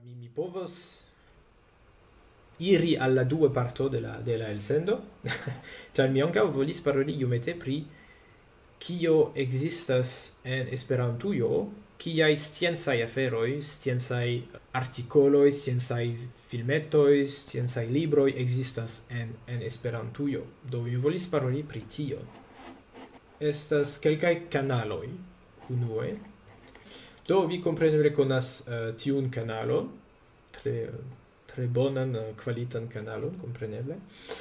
Mi povos iri alla dua parto de la elsendo, ĉar mi ankaŭ volis paroli iomete pri kio ekzistas en Esperantujo, kiaj sciencaj aferoj, sciencaj artikoloj, sciencaj filmetoj, sciencaj libroj ekzistas en Esperantujo. Do mi volis paroli pri tio. Estas kelkaj kanaloj unue. Do vi kompreneble konas tiun kanalon, tre bonan kvalitan kanalon, kompreneble.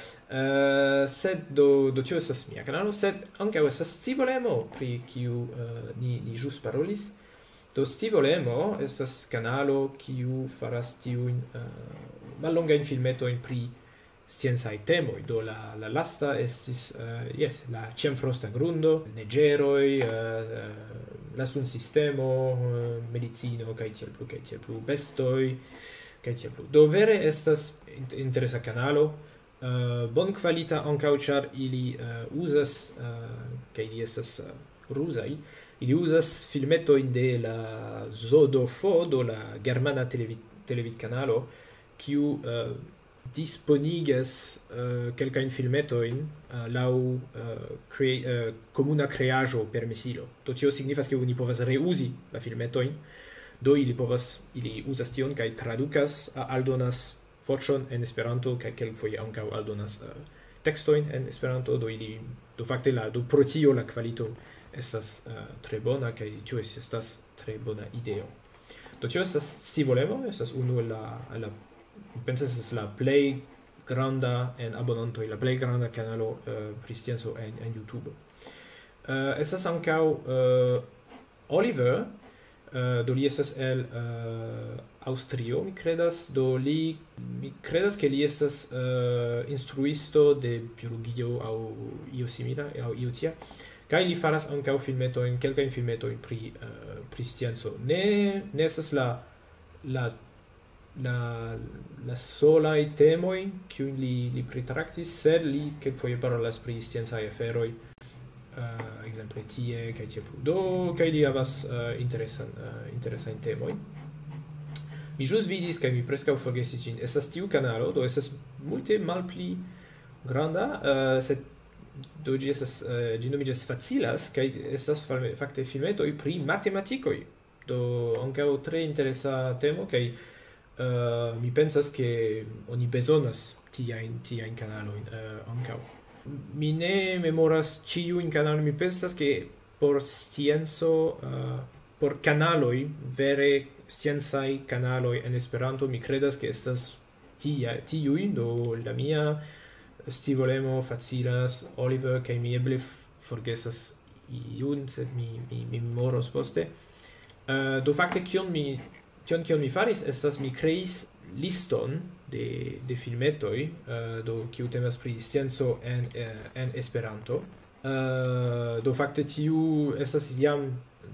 Sed do tio estas mia kanalo, sed ankaŭ estas Scivolemo, pri kiu ni ĵus parolis. Do Scivolemo estas kanalo kiu faras tiujn mallongajn filmetojn pri sciencaj temoj. Do la lasta estis la ĉiamfrosta grundo, neĝeroj, la sunsistemo, medicino kaj tiel plu, bestoj kaj tiel plu. Do vere estas interesa kanalo, bonkvalita ankaŭ ĉar ili uzas kaj ili estas ruzaj. Ili uzas filmetojn de la ZODOFO, do la germana televidkanalo, kiu disponigas kelkajn filmetojn laŭ komuna kreaĵo per misilo. Do tio signifas ke oni povas reuzi la filmetojn, do ili uzas tion kaj tradukas, aldonas voĉon en Esperanto kaj kelkfoje ankaŭ aldonas tekstojn en Esperanto, do fakte pro tio la kvalito estas tre bona kaj tio estas tre bona ideo. Do tio estas Scivolemo, estas unu el la pensas es la plej granda en abonantoj, la plej granda kanalo pri scienco en YouTube. Estas ankaŭ Oliver, do li estas el Aŭstrio, mi kredas, mi kredas ke li estas instruisto de biologio aŭ io simila aŭ io tia. Kaj li faras ankaŭ filmetojn, kelkajn filmetojn pri scienco. Ne estas la solaj temoj kiujn li pritraktis, sed li kelkfoje parolas pri sciencaj aferoj, ekzemple tie kaj tie plu. Do kaj li havas interesajn temojn. Mi ĵus vidis kaj mi preskaŭ forgesis ĝin. Estas tiu kanalo, do estas multe malpli granda, sed do ĝi nomiĝas Facilas kaj estas fakte filmetoj pri matematikoj. Do ankaŭ tre interesa temo kaj mi pensas ke oni bezonas tiajn kanalojn ankaŭ. Mi ne memoras ĉiujn kanalojn, mi pensas ke por scienco, por kanaloj, vere sciencaj kanaloj en Esperanto, mi kredas ke estas tiuj, do la mia, Scivolemo, Facilas, Oliver, kaj mi eble forgesas iun, sed mi memoros poste. Do fakte kion mi faris estas mi kreis liston de filmetoj, do kiu temas pri scienco en Esperanto. Do fakte tiu estas jam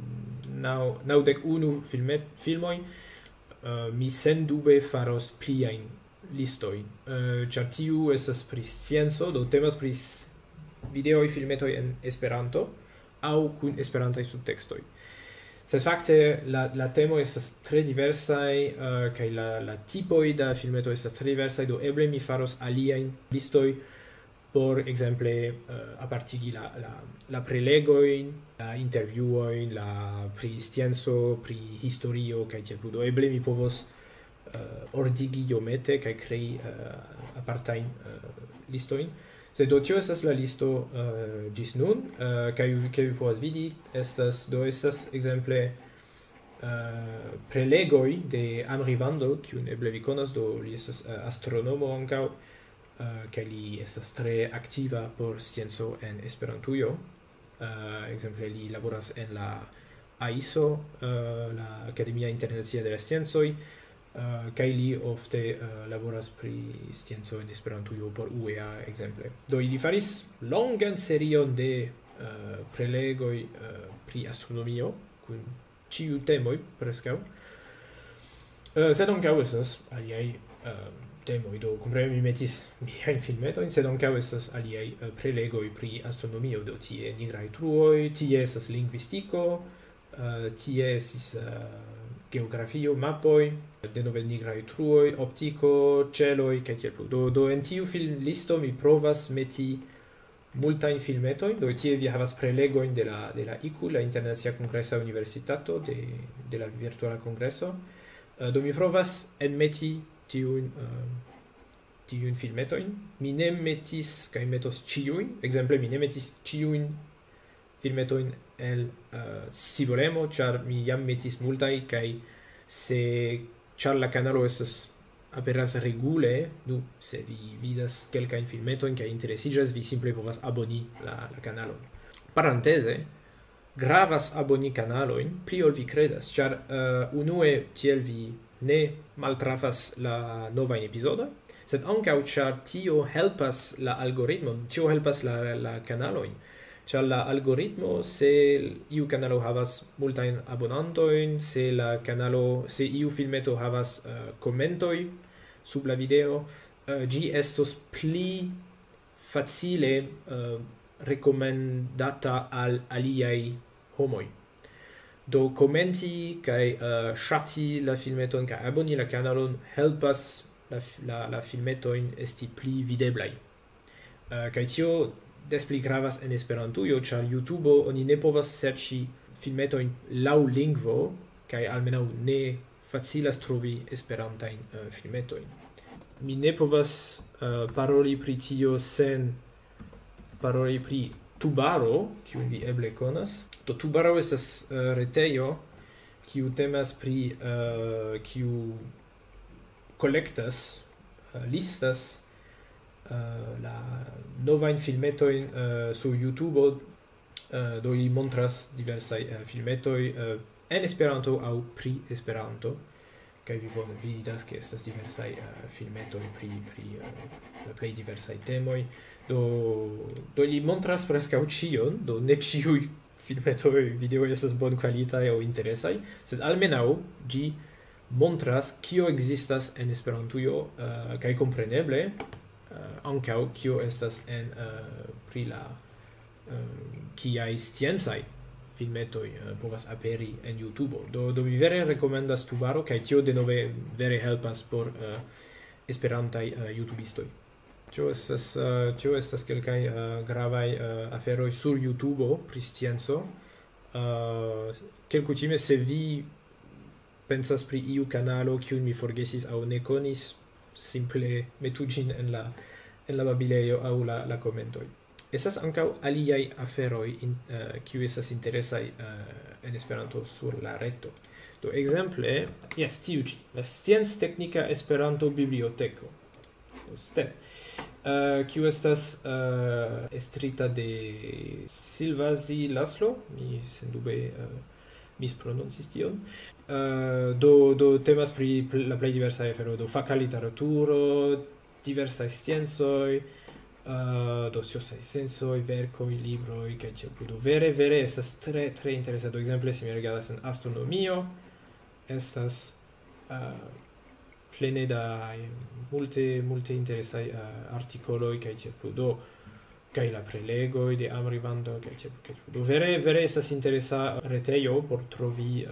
91 filmoj. Mi sendube faros pliajn listojn, ĉar tiu estas pri scienco, do temas pri videoj, filmetoj en Esperanto aŭ kun esperantaj subtekstoj. Sed fakte la temoj estas tre diversaj kaj la tipoj da filmetoj estas tre diversaj, do eble mi faros aliajn listoj por ekzemple apartigi la prelegojn, la intervjuojn, pri scienco, pri historio kaj tiel plu. Do eble mi povos ordigi iomete kaj krei apartajn listojn. Sed do tio estas la listo ĝis nun, kaj vi povas vidi, estas ekzemple prelegoj de Henri Vando, kiun eble vi konas, do li estas astronomo ankaŭ, kaj li estas tre aktiva por scienco en Esperantujo. Ekzemple li laboras en la AISO, la Akademia Internacia de la Sciencoj, kaj li ofte laboras pri scienco en Esperantujo por UEA, ekzemple. Do ili faris longan serion de prelegoj pri astronomio, kun ĉiuj temoj preskaŭ. Sed ankaŭ estas aliaj temoj, do kompreneble mi metis miajn filmetojn, sed ankaŭ estas aliaj prelegoj pri astronomio, do tie nigraj truoj, tie estas lingvistiko, tie estis geografio, mapoj, denove nigraj truoj, optiko, celoj, kaj tiel plu. Do en tiu filmlisto mi provas meti multajn filmetojn, do tie vi havas prelegojn de la ICU, la Internacia Kongresa Universitato, de la virtuala kongreso. Do mi provas enmeti tiujn filmetojn. Mi ne metis kaj metos ĉiujn, ekzemple mi ne metis ĉiujn filmetojn el scivolemo, ĉar mi jam metis multaj kaj ĉar la kanalo estas aperas regule, se vi vidas kelkajn filmetojn kaj interesiĝas, vi simple povas aboni la kanalon. Paranteze, gravas aboni kanalojn pli ol vi kredas, ĉar unue tiel vi ne maltrafas la novajn epizodojn, sed ankaŭ ĉar tio helpas la algoritmon, tio helpas la kanalojn. Ĉar la algoritmo, se iu kanalo havas multajn abonantojn, se iu filmeto havas komentoj sub la video, ĝi estos pli facile rekomendata al aliaj homoj. Do komenti kaj ŝati la filmeton kaj aboni la kanalon helpas la filmetojn esti pli videblaj. Kaj tio des pli gravas en Esperantujo, ĉar YouTube oni ne povas serĉi filmetojn laŭ lingvo kaj almenaŭ ne facilas trovi esperantajn filmetojn. Mi ne povas paroli pri tio sen paroli pri Tubaro, kiun vi eble konas. Do Tubaro estas retejo kiu temas pri kiu kolektas, listas la novajn filmetojn sur YouTube, do ili montras diversaj filmetoj en Esperanto aŭ pri Esperanto, kaj vi bone vidas, ke estas diversaj filmetoj pri la plej diversaj temoj. Do ili montras preskaŭ ĉion, do ne ĉiuj filmetoj, videoj estas bonkvalitaj aŭ interesaj, sed almenaŭ ĝi montras kio ekzistas en Esperantujo, kaj kompreneble ankaŭ kio estas pri la kiaj sciencaj filmetoj povas aperi en YouTube. Do mi vere rekomendas Tubaro, kaj tio denove vere helpas por esperantaj YouTubistoj. Tio estas kelkaj gravaj aferoj sur YouTube pri scienco. Kelkutime se vi pensas pri iu kanalo kiun mi forgesis aŭ ne konis, simple metu ĝin en la babilejo aŭ la komentoj. Estas ankaŭ aliaj aferoj kiuj estas interesaj en Esperanto sur la reto. Do ekzemple, tiu ĉi, la Scienc-Teknika Esperanto-Biblioteko, STEB, kiu estas estrita de Silvazi Laszlo, mi sendube misprononcis tion. Do temas pri la plej diversaj aferoj, do faka literaturo, diversaj sciencoj, do sciencoj, verkoj, libroj, kaj tiel plu. Do vere estas tre interesa. Do ekzemple, se mi rigardas en astronomio, estas plene da multe interesaj artikoloj kaj tiel plu. Do kaj la prelegoj de Amrivando kaj tiel plu. Do vere estas interesa retejo por trovi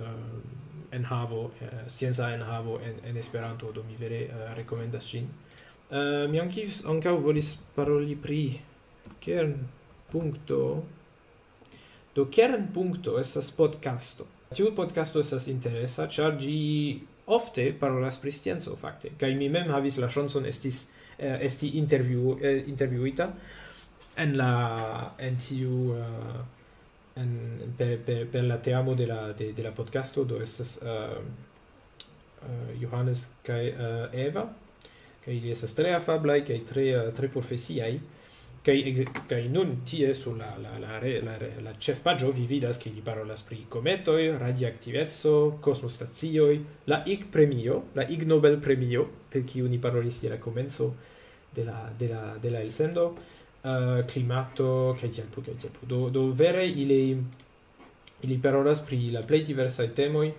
scienca enhavo en Esperanto. Do mi vere rekomendas ĝin. Mi ankaŭ volis paroli pri kernpunkto. Do kernpunkto estas podcasto. Tiu podcasto estas interesa, ĉar ĝi ofte parolas pri scienco fakte. Kaj mi mem havis la ŝancon esti intervjuita per la teamo de la podcasto. Do estas Johannes kaj Eva, kaj ili estas tre afablaj kaj tre profesiaj, kaj nun tie sur la ĉefpaĝo vi vidas, ke ili parolas pri kometoj, radioaktiveco, kosmostacioj, la Ig Nobel premio, per kiu ni parolis je la komenco de la elsendo, klimato, kaj tiel plu. Do vere ili parolas pri la plej diversaj temoj,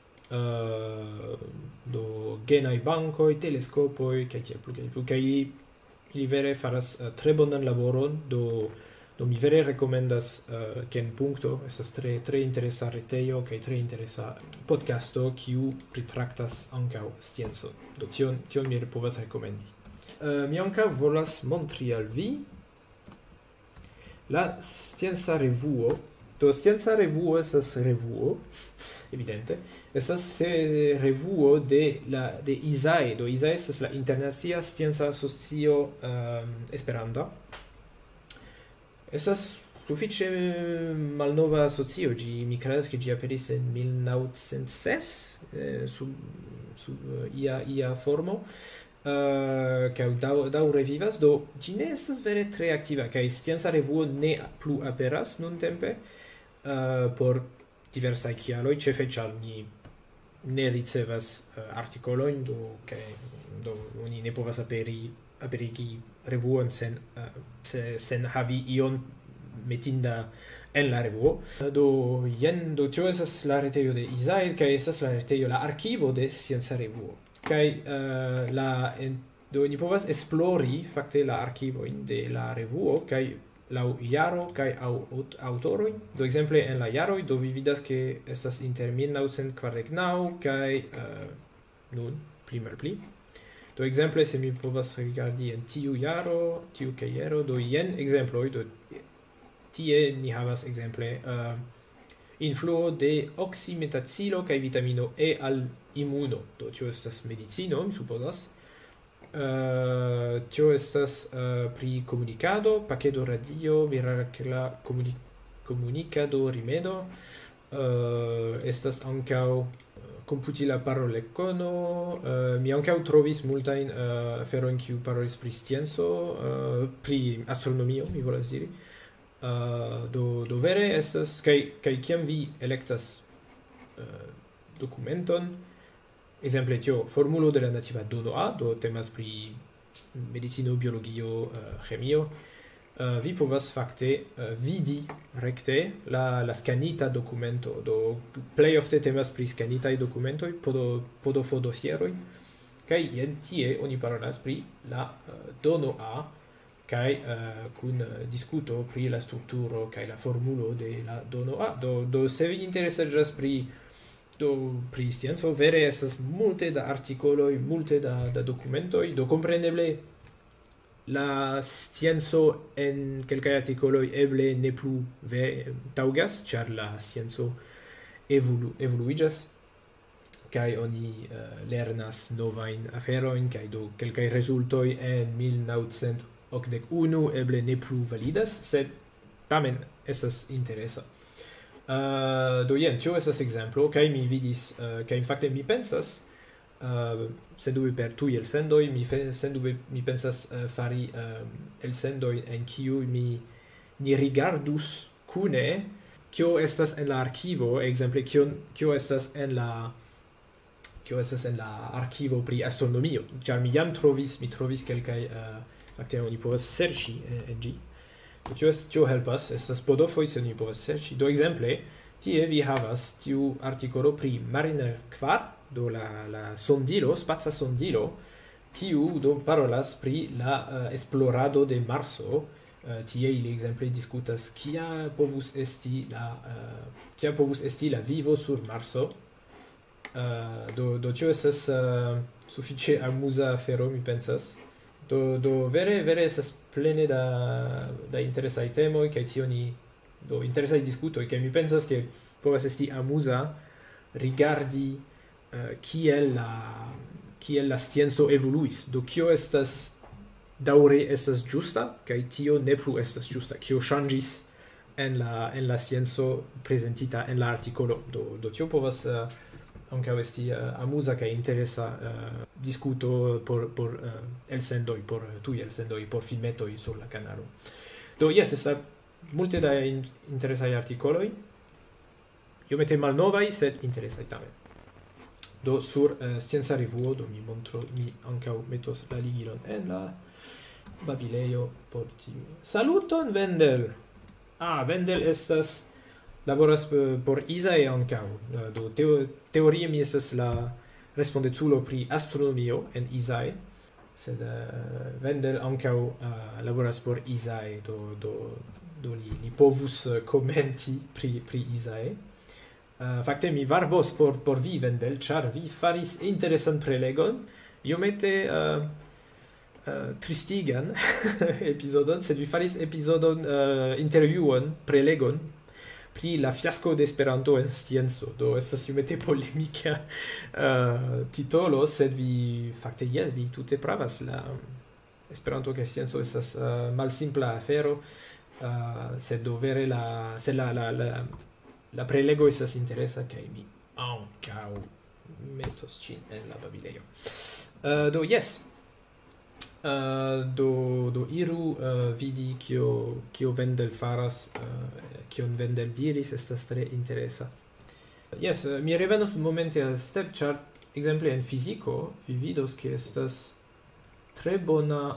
do genaj bankoj, teleskopoj, kaj tiel plu. Kaj ili vere faras tre bonan laboron, do Do mi vere recomendas Ken Punkto, estas tre interesa retejo kaj tre interesa podcasto kiu pritraktas ankaŭ scienco. Do tion mi povas rekomendi. Mi ankaŭ volas montri al vi la Scienca Revuo. Do Scienca Revuo estas revuo, evidente. Estas revuo de ISAE. Do ISAE estas la Internacia Scienca Asocio Esperanta. Estas sufiĉe malnova asocio. Mi kredas ke ĝi aperis en 1906 sub ia formo. Kaj daŭre vivas, do ĝi ne estas vere tre aktiva, kaj Scienca Revuo ne plu aperas nuntempe por diversaj kialoj, ĉefe ĉar ni ne ricevas artikolojn, do oni ne povas aperigi revuon sen havi ion metinda en la revuo. Do tio estas la retejo de ISAE, kaj estas la retejo, la arkivo de Scienca Revuo. Kaj do ni povas esplori fakte la arkivojn de la revuo kaj laŭ jaro kaj aŭtoroj. Do ekzemple en la jaroj do vi vidas ke estas inter 1949 kaj nun pli malpli. Do ekzemple se mi povas rigardi en tiu jaro, tiu kajero, do jen ekzemploj, do tie ni havas ekzemple influo de oximetacilo kaj vitamino E al imuno. Do tio estas medicino, mi supozas. Tio estas pri komunikado, pakedo radio, mirakla komunikado rimedo. Estas ankaŭ komputila parollekono. Mi ankaŭ trovis multajn aferojn kiu parolis pri scienco, pri astronomio, mi volas diri. Do vere estas kaj kiam vi elektas dokumenton, ekzemple tio formulo de la nativa dono A, do temas pri medicino, biologio, chemio, vi povas fakte vidi rekte la skanita dokumento. Do plej ofte temas pri skanitaj dokumentoj, PDF-dosieroj, kaj jen tie oni parolas pri la dono A, kaj kun diskuto pri la strukturo kaj la formulo de la dono A. Do se vi interesaĝas pri scienco, vere estas multe da artikoloj, multe da dokumentoj. Do kompreneble la scienco en kelkaj artikoloj eble ne plu taŭgas, ĉar la scienco evoluiĝas kaj oni lernas novajn aferojn, kaj do kelkaj rezultoj en 1981 eble ne plu validas, sed tamen estas interesa. Do jen, tio estas ekzemplo, kaj mi vidis, kaj fakte mi pensas, sendube per tuj elsendoj, mi pensas fari elsendoj en kiuj ni rigardus kune kio estas en la arkivo, ekzemple kio estas en la arkivo pri astronomio, ĉar mi trovis kelkaj fakte oni povas serĉi en ĝi. Tio helpas, estas podofoj se oni povas serĉi. Do ekzemple, tie vi havas tiu artikolo pri Mariner 4, do la sondilo, spaca sondilo, kiu do parolas pri la esplorado de Marso. Tie ili ekzemple diskutas kia povus esti la vivo sur Marso. Do tio estas sufiĉe amuza afero, mi pensas. Do vere estas plene da interesaj temoj kaj do interesaj diskutoj, kaj mi pensas ke povas esti amuza rigardi kiel la scienco evoluis. Do kio estas daŭre estas ĝusta kaj tio ne plu estas ĝusta, kio ŝanĝis en la scienco prezentita en la artikolo. Do tio povas ankaŭ esti amuza kaj interesa diskuto por elsendoj, por tuj elsendoj, por filmetoj sur la kanalo. Do jes, estas multe da interesaj artikoloj, iomete malnovaj, sed interesaj tamen. Do sur Scienca Revuo, do mi ankaŭ metos la ligilon en la babilejo por tiu. Saluton, Wendel! Wendel laboras por ISAE ankaŭ. Do teorie mi estas la respondeculo pri astronomio en ISAE, sed Wendel ankaŭ laboras por ISAE. Do do li povus commenti pri Isae. Fakte mi varbos por vi Vendel, char vi faris interesan prelegon, iomete tristigan episodon, sed vi faris episodon intervjuon, prelegon, pri la fiasco de Esperanto en scienco. Do estas iomete polemika titolo, sed vi fakte yes, vi tute pravas. La Esperanto kaj scienco estas malsimpla afero, sed do vere la prelego estas interesa kaj mi ankaŭ metos ĝin en la babilejo. Do yes. Do iru vidi kio Vendel faras, kion Vendel diris, estas tre interesa. Yes, mi revenos un momente al step, char exemple en fiziko vi vidos ke estas tre bona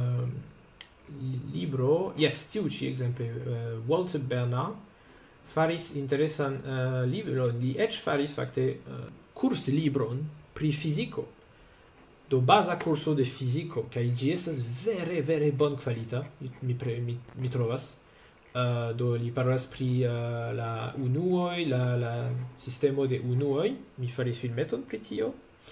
libro. Yes, tiu ĉi exemple Walter Bernard faris interesan libron. Li eĉ faris fakte kurslibron pri fiziko. Do baza curso de fiziko, kaj ĝi estas vere bon kvalita, mi trovas. Do li parolas pri la unuoj, la sistemo de unuoj. Mi faris filmeton pri tio.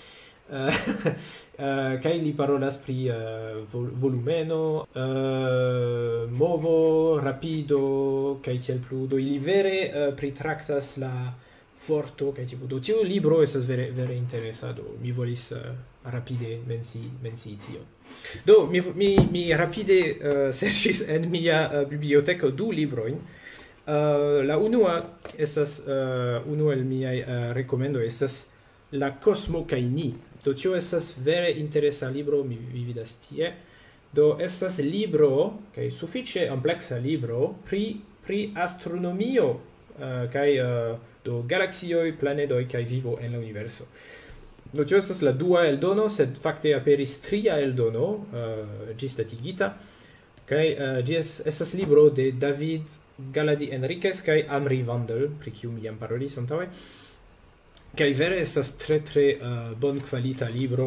Kaj li parolas pri volumeno, movo, rapido, kaj tiel plu. Do ili vere pritraktas la forto kaj tipo. Do tiu libro estas vere interesa. Do mi volis rapide menci tion. Do mi rapide serĉis en mia biblioteko 2 librojn. La unua estas unu el miaj rekomendoj estas La Kosmo kaj ni. Do tio estas vere interesa libro, vi vidas tie. Do estas libro kaj sufiĉe ampleksa libro pri astronomio kaj do galaksioj, planedoj kaj vivo en la universo. Do tio estas la dua eldono, sed fakte aperis tria eldono, ĝisdatigita, kaj ĝi estas libro de David Galadi Enriquez kaj Amri Vandel, pri kiu mi jam parolis antaŭe. Kaj vere estas tre bon kvalita libro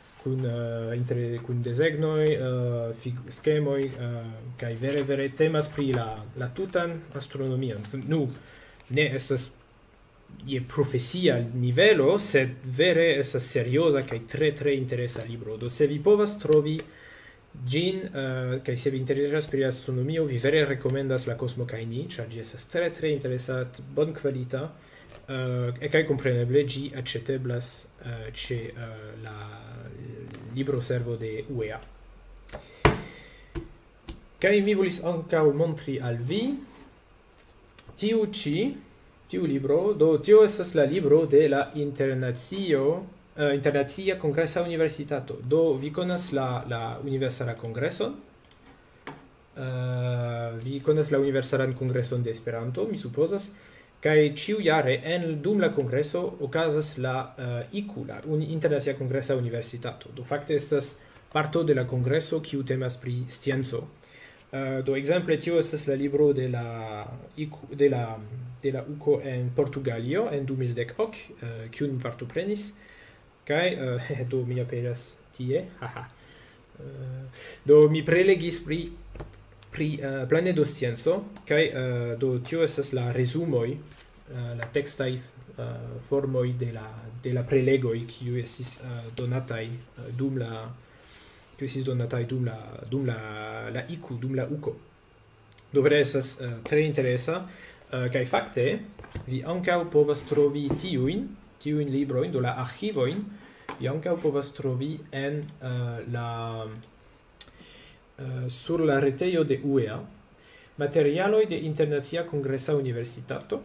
kun desegnoj, skemoj, kaj vere temas pri la tutan astronomion. Nu, ne estas je profesia nivelo, sed vere estas serioza kaj tre interesa libro. Do se vi povas trovi ĝin, kaj se vi interesas pri astronomio, vi vere rekomendas La Kosmo kaj ni, ĉar ĝi estas tre interesa, bonkvalita, kaj kompreneble ĝi aĉeteblas ĉe la libroservo de UEA. Kaj mi volis ankaŭ montri al vi tiu libro. Do tio estas la libro de la Internacia Kongresa Universitato. Do vi konas la Universala Kongreson. Vi konas la Universalan Kongreson de Esperanto, mi supozas. Kaj ĉiujare dum la kongreso okazas la IKU, la Internacia Kongresa Universitato. Do fakte estas parto de la kongreso kiu temas pri scienco. Do ekzemple tio estas la libro de la IKU, de la UKO en Portugalio en 2010, kiun mi partoprenis. Kaj do mi aperas tie. Do mi prelegis pri planedo scienco, kaj do tio estas la rezumoj, la tekstaj formoj de la prelegoj kiuj estis donataj dum la IKU, dum la UKO. Do vere estas tre interesa, kaj fakte vi ankaŭ povas trovi tiujn librojn, do la arĥivojn, vi ankaŭ povas trovi en sur la retejo de UEA, materialoj de Internacia Kongresa Universitato.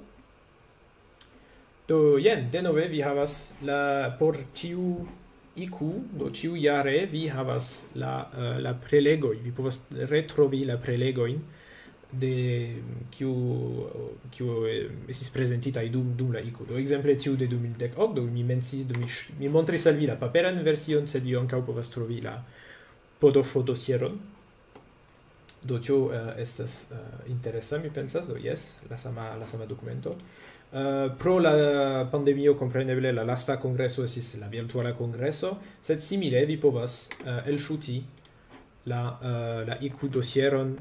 Do jen, denove vi havas por ĉiu IKU, do ĉiujare vi havas la prelegoj, vi povas retrovi la prelegojn de kiu estis prezentitaj dum la IKU. Do ekzemple tiu de 2010, do mi montris al vi la paperan version, sed vi ankaŭ povas trovi la PDF-dosieron. Do tio estas interesa, mi pensas, do yes, la sama dokumento. Pro la pandemio, kompreneble, la lasta kongreso estis la virtuala kongreso, sed simile vi povas elŝuti la IQ dosieron,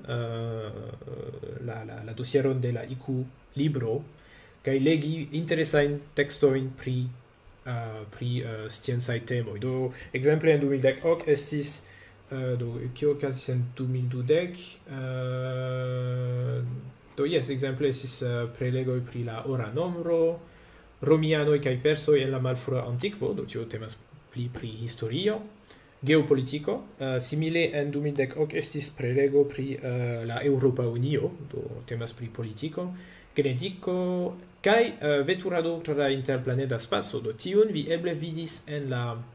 la dosieron de la IQ libro, kai legi interesain textoin pri scienzae temoi. Do, exemple, en 2010 estis, do, kio okazis en 2012, do, yes, exemple, estis prelegoi pri la ora nombro, romianoi kai persoi en la malfrua antiquo, do tio temas pri historio, geopolitico. Simile en 2010 estis prelego pri la Europa Unio, do temas pri politico, genetico, kai veturado tra interplaneta spaco. Do tiun vi eble vidis en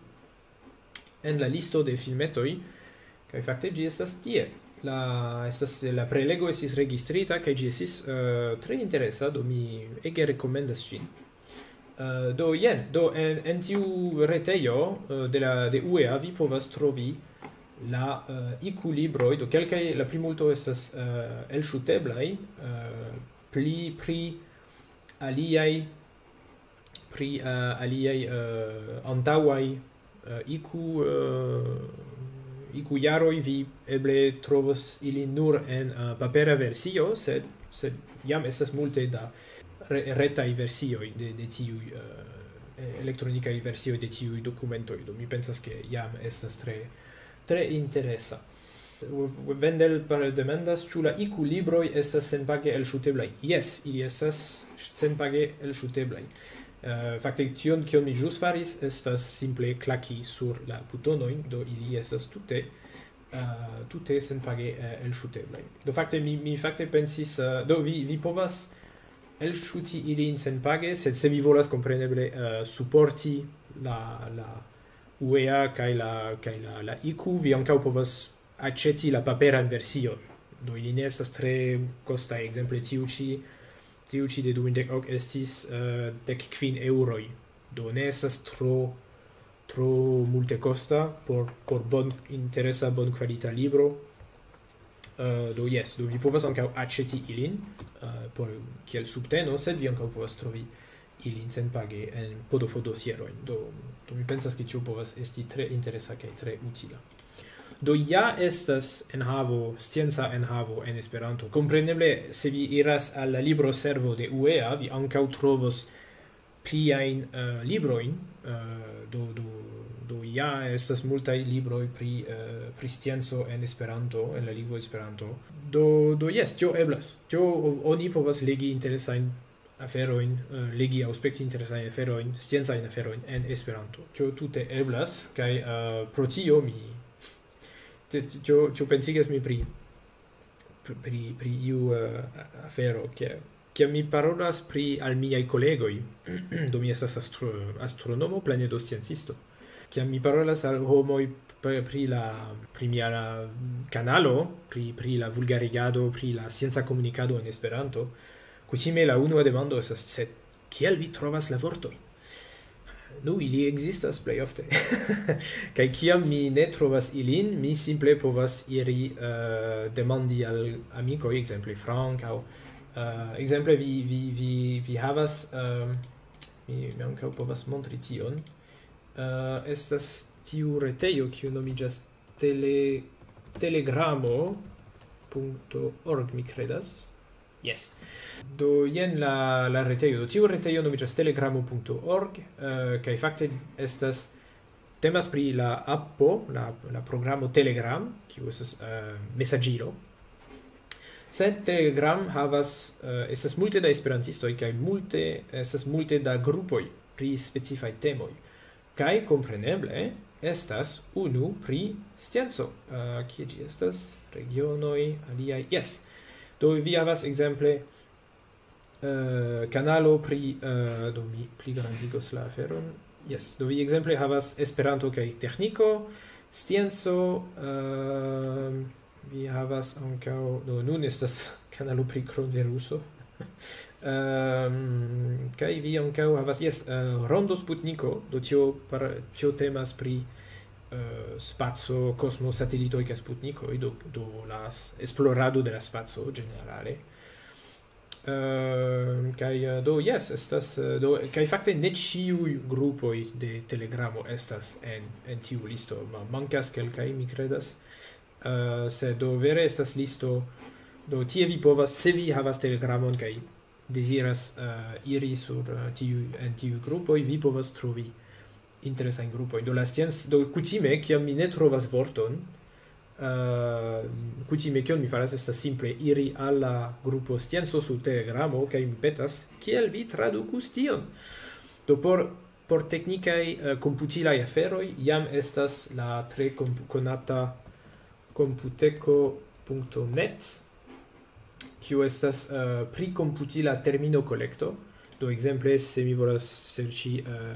la listo de filmetoi, kai fakte gi estas tie. La prelego estis registrita, kai gi estis tre interesa, do mi ege rekomendas ĝin. Do en tiu retejo de UEA vi povas trovi la IQ libroi, do kelkaj la plimulto estas elŝuteblaj, pri aliaj antaŭaj IQ jaroj vi eble trovos ilin nur en papera versio, sed jam estas multe da retai versioi de tiui elektronikaj versioi de tiui dokumentoj. Do mi pensas ke jam estas tre interesa. Wendel demandas ĉu la IQ libroj estas senpage elŝuteblaj. Jes, ili estas senpage elŝuteblaj. Fakte tion kion mi ĵus faris estas simple klaki sur la butonojn, do ili estas tute senpage elŝuteblaj. Do fakte mi fakte pensis, do vi povas elŝuti ilin senpage, sed se vi volas kompreneble supporti la UEA kaj la IQ, vi ankaŭ povas aĉeti la paperan version. Do ili ne estas tre kostaj. Ekzemple tiu ĉi de 2010 estis 15 €. Do ne estas tro multe costa por interesa bonkvalita libro. Do vi povas ankaŭ aĉeti ilin por kiel subteno, sed vi ankaŭ povas trovi ilin senpage en podofodosierojn. Do mi pensas ke tio povas esti tre interesa kaj tre utila. Do ja estas scienca enhavo en Esperanto. Kompreneble, se vi iras al la libroservo de UEA, vi ankaŭ trovos pliajn librojn. Do ja estas multaj libroj pri scienco en Esperanto, en la lingvo Esperanto. Do jes, tio eblas. Oni povas legi interesajn aferojn, legi aŭ spekti interesajn aferojn, sciencajn aferojn en Esperanto. Tio tute eblas, kaj pro tio tio pensigas mi pri iu afero, kiam mi parolas al miaj kolegoj, do mi estas astronomo, planedo-sciencisto. Kiam mi parolas al homoj pri mia kanalo, pri la vulgarigado, pri la scienca komunikado en Esperanto, kutime la unua demando estas: sed kiel vi trovas la vortojn? Nu, ili existas plej ofte. Kaj kiam mi ne trovas ilin, mi simple povas iri demandi al amikoj, ekzemple Frank aŭ ekzemple vi havas mi ankaŭ povas montri tion. Estas tiu retejo kiu nomiĝas telegramo.org, mi kredas. Yes. Do jen la retejo. Do tiu retejo nomiĝas telegramo.org, kaj fakte temas pri la appo, la programo Telegram, kiu estas mesaĝilo. Sed Telegram estas multe da esperantistoj kaj estas multe da grupoj pri specifaj temoj. Kaj kompreneble estas unu pri scienco. Kie ĝi estas? Regionoj aliaj. Yes. Do vi havas ekzemple kanalo pri do mi pligrandigos la aferon. Yes, do vi ekzemple havas Esperanto kaj tekniko, scienco, vi havas ankaŭ, do nun estas kanalo pri kronviruso. Kaj vi ankaŭ havas, Rondo Sputniko, do tio temas pri spaco, kosmo, satelitoj kaj Sputnikoj, do la esplorado de la spaco ĝenerale. Kaj do estas kaj fakte ne ĉiuj grupoj de Telegramo estas en tiu listo. Mankas kelkaj, mi kredas. Se do vere estas listo, do tie vi povas, se vi havas Telegramon kaj desiras iri sur tiu grupoj, vi povas trovi interesajn grupoj. Do kutime, kiam mi ne trovas vorton, kutime kion mi faras estas simple iri al la grupo Scienco sur Telegramo kaj mi petas, kiel vi tradukus tion? Do por teknikaj komputilaj aferoj jam estas la tre konata Computeko.net, kiu estas pri komputila termino kolekto. Do ekzemple, se mi volas serĉi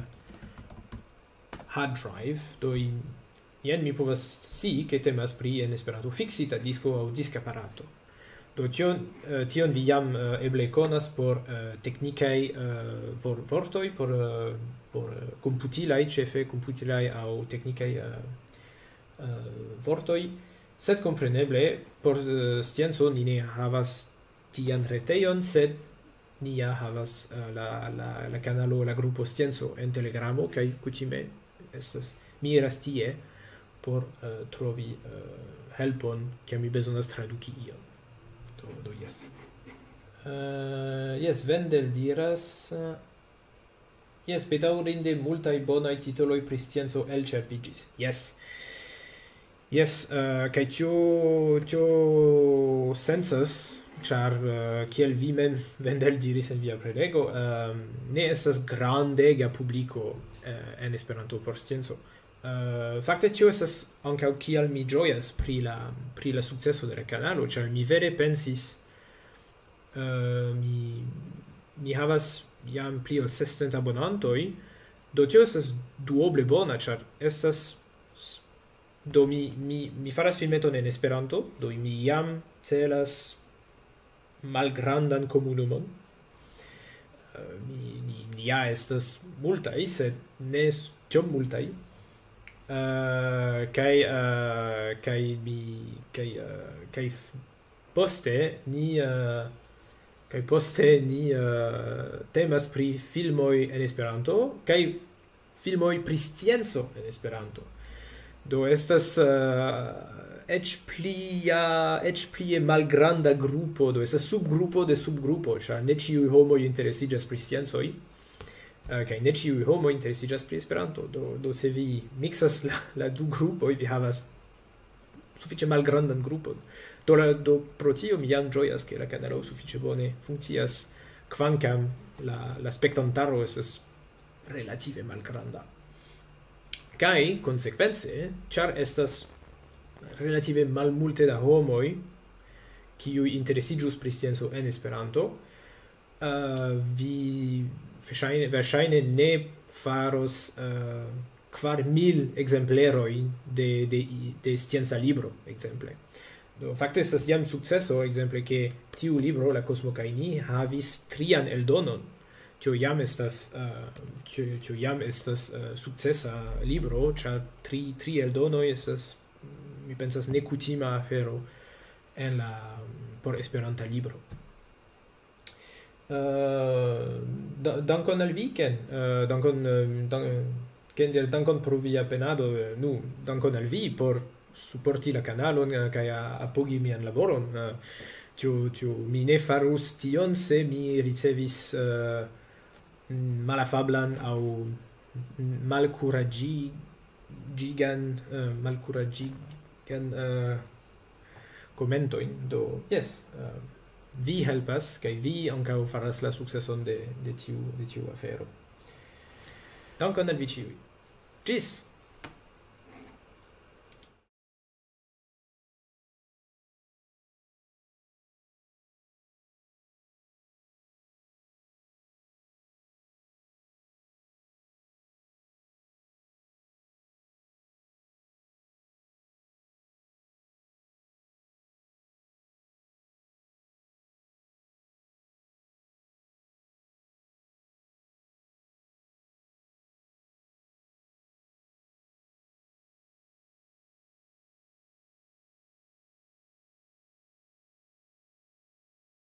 hard drive, do jen mi povas scii ke temas pri en Esperanto fiksita disko aŭ diskaparato. Do tion vi jam eble konas por teknikaj vortoj, por komputilaj, ĉefe komputilaj aŭ teknikaj vortoj. Sed compreneble, por Scienco ni ne havas tian retejon, sed ni ja havas la kanalo, la grupo Scienco en Telegramo, kaj kutime estas mi iras tie por trovi helpon, kiam mi bezonas traduki ion. Do yes. Yes, Wendel diras... Yes, bedaŭrinde multaj bonaj titoloj pri Scienco elĉerpiĝis. Yes. Yes, kaj tio sensas, ĉar kiel vi mem Wendel diris en via prelego, ne estas grandega publiko en Esperanto por Scienco. Fakte tio estas ankaŭ kial mi ĝojas pri la sukceso de la kanalo, ĉar mi vere pensis, mi havas jam pli ol 600 abonantoj, do tio estas duoble bona, ĉar estas do mi faras filmeton en Esperanto, do mi jam celas malgrandan komunumon. Ni ja estas multaj, sed ne tiom multaj. Kaj poste ni temas pri filmoj en Esperanto kaj filmoj pri Scienco en Esperanto. Do estas eĉ plie malgranda grupo, do estas subgrupo de subgrupo, ĉar ne ĉiuj homoj interesiĝas pri sciencoj, kaj ne ĉiuj homoj interesiĝas pri Esperanto. Do se vi miksas la du grupoj, vi havas sufiĉe malgrandan grupon. Do pro tio mi jam ĝojas, ke la kanalo sufiĉe bone funkcias, kvankam la spektantaro estas relative malgranda. Kai konsekvence, ĉar estas relative malmulte da homoj kiuj interesiĝus pri Scienco en Esperanto, vi verŝajne ne faros 4.000 ekzemplerojn de scienca libro, ekzemple. Do fakte estas jam sukceso, ekzemple, ke tiu libro, La Kosmo kaj ni, havis 3. eldonon. Tio jam estas sukcesa libro, ĉar 3 eldonoj estas, mi pensas, nekutima afero por Esperanta libro. Dankon al vi, Ken. Dankon pro via penado. Dankon al vi por supporti la kanalon kaj apogi mian laboron. Mi ne farus tion se mi ricevis malafablan aŭ malkuraĝigan komentojn. Do jes, vi helpas kaj vi ankaŭ faras la sukceson de tiu afero. Dankon al vi ĉiuj. Ĝis!